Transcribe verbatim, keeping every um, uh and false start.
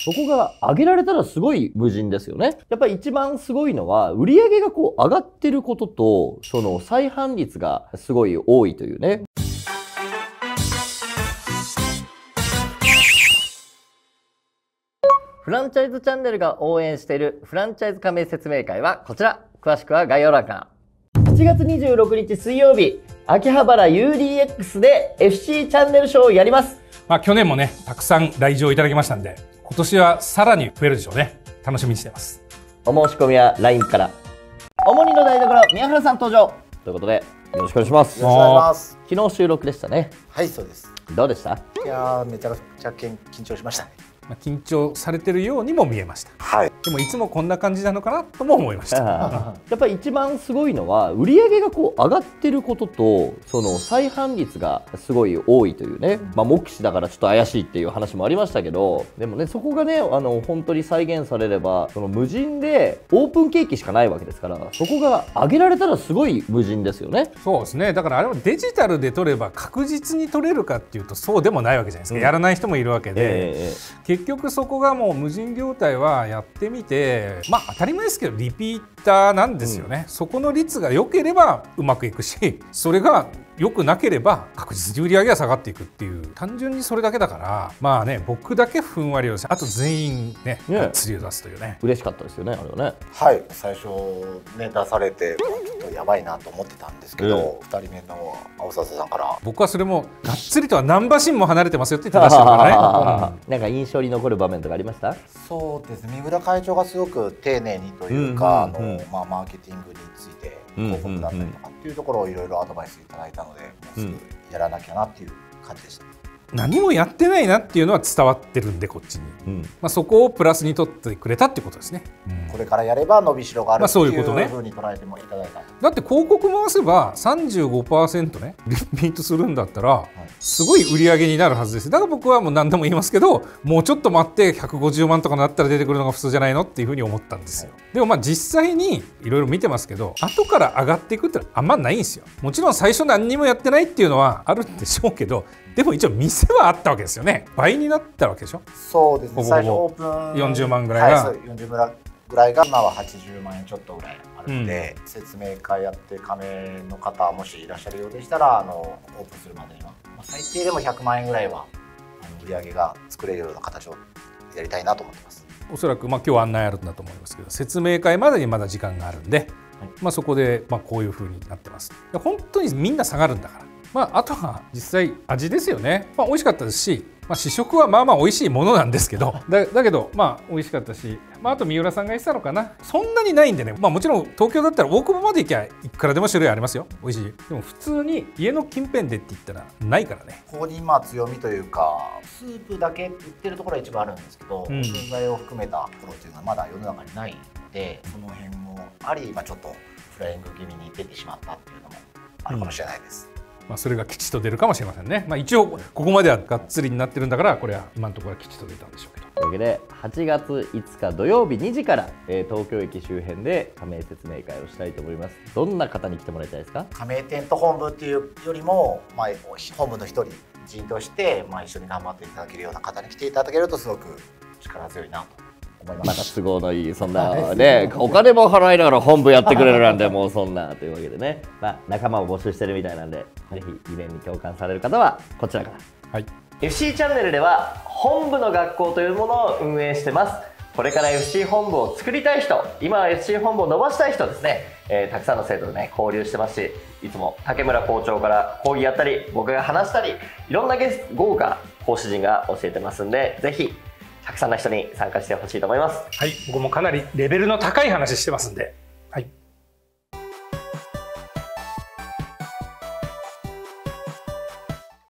そこが上げられたらすごい無人ですよね。やっぱり一番すごいのは、売上がこう上がってることと、その再販率がすごい多いというね。フランチャイズチャンネルが応援しているフランチャイズ加盟説明会はこちら。詳しくは概要欄から。はちがつにじゅうろくにち水曜日、秋葉原 ユーディーエックス で エフシー チャンネルショーをやります。 まあ去年もね、たくさん来場いただきましたんで、今年はさらに増えるでしょうね。楽しみにしています。 お申し込みは ライン から。おもにの台所、宮原さん登場ということで、よろしくお願いします。 よろしくお願いします。 昨日収録でしたね。 はい、そうです。 どうでした？ いやー、めちゃくちゃ緊張しましたね。 まあ緊張されてるようにも見えました。 はい。 でもいつもこんな感じなのかなとも思いました。 やっぱり一番すごいのは売上がこう上がってることと、その再販率がすごい多いというね。まあ目視だからちょっと怪しいっていう話もありましたけど、でもね、そこがね、あの本当に再現されれば、その無人でオープンケーキしかないわけですから、そこが上げられたらすごい無人ですよね。 そうですね。だからあれはデジタルで撮れば確実に撮れるかっていうとそうでもないわけじゃないですか。うん、やらない人もいるわけで、えー、結局そこがもう無人業態はやってみて、まあ当たり前ですけどリピーターなんですよね。うん、そこの率が良ければうまくいくし、それが良くなければ確実に売り上げが下がっていくっていう、単純にそれだけだから、まあね、僕だけふんわりをし、あと全員ね、がっつりを出すというね。 嬉しかったですよね、あれはね。 はい、最初ね出されてちょっとやばいなと思ってたんですけど、ふたりめの青笹さんから僕はそれもがっつりとは何馬身も離れてますよって言って出してるからね。 うん、なんか印象に残る場面とかありました？ そうですね、三浦会長がすごく丁寧にというか、あのまあマーケティングについて広告だったりとかっていうところをいろいろアドバイスいただいたので、もうすぐやらなきゃなっていう感じでした。 何もやってないなっていうのは伝わってるんでこっちに、うん、まあそこをプラスに取ってくれたってことですね。うん、 これからやれば伸びしろがあるっていうふうに捉えてもいただいた。 だって広告回せば さんじゅうごパーセント ねリピートするんだったらすごい売り上げになるはずです。だから僕はもう何度も言いますけど、もうちょっと待ってひゃくごじゅうまんとかなったら出てくるのが普通じゃないのっていうふうに思ったんですよ。はい、でもまあ実際にいろいろ見てますけど、後から上がっていくってのはあんまないんですよ。もちろん最初何にもやってないっていうのはあるんでしょうけど、でも一応店はあったわけですよね。倍になったわけでしょ。 そうですね。最初オープンよんじゅうまんぐらいが、 はい、よんじゅうぐらいが今ははちじゅうまんえんちょっとぐらいあるので、うん、説明会やって加盟の方もしいらっしゃるようでしたら、あのオープンするまでには、まあ、最低でもひゃくまんえんぐらいはあの売り上げが作れるような形をやりたいなと思ってます。 おそらくまあ今日案内あるんだと思いますけど、説明会までにまだ時間があるんで、はい、まあそこでまあこういう風になってます。本当にみんな下がるんだから。まあ、あとは実際味ですよね。まあ、美味しかったですし、まあ、試食はまあまあ美味しいものなんですけど、だ, だけどまあ美味しかったし、まあ、あと三浦さんが言ってたのかな、そんなにないんでね、まあ、もちろん東京だったら大久保まで行きゃいくらでも種類ありますよ、美味しい。でも普通に家の近辺でって言ったらないからね。 ここにまあ強みというか、スープだけ売ってるところは一番あるんですけど、うん、食材を含めたところっていうのはまだ世の中にないので、その辺もあり、まあ、ちょっとフライング気味に出てしまったっていうのもあるかもしれないです。うん、 まあそれが吉と出るかもしれませんね。まあ、一応ここまではがっつりになってるんだから、これは今のところは吉と出たんでしょうけど。 というわけではちがついつか土曜日にじから、えー、東京駅周辺で加盟説明会をしたいと思います。どんな方に来てもらいたいですか？ 加盟店と本部っていうよりも、まあ、本部の一人人として、まあ、一緒に頑張っていただけるような方に来ていただけるとすごく力強いなと。 また都合のいい、そんなね、お金も払いながら本部やってくれるなんて、もうそんなというわけでね、まあ、仲間を募集してるみたいなんで、ぜひ理念に共感される方はこちらから。はい、エフシー チャンネルでは本部の学校というものを運営してます。これから エフシー 本部を作りたい人、今は エフシー 本部を伸ばしたい人ですね、えー、たくさんの生徒とね交流してますし、いつも竹村校長から講義やったり、僕が話したり、いろんなゲスト豪華講師陣が教えてますんで、ぜひたくさんの人に参加してほしいと思います。 はい、僕もかなりレベルの高い話してますんで、はい。